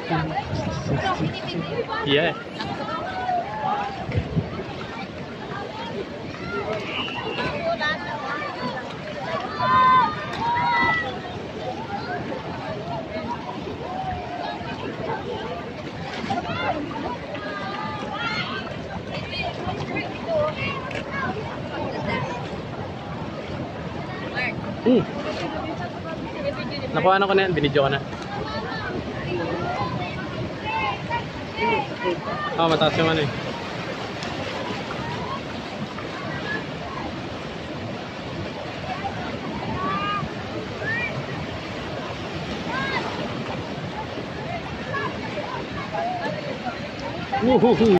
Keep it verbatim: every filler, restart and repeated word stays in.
Yeah. Hmm. Nakuha na ko na yan, binidyo ko na. Oh, mataas yung ano eh. Woohoo!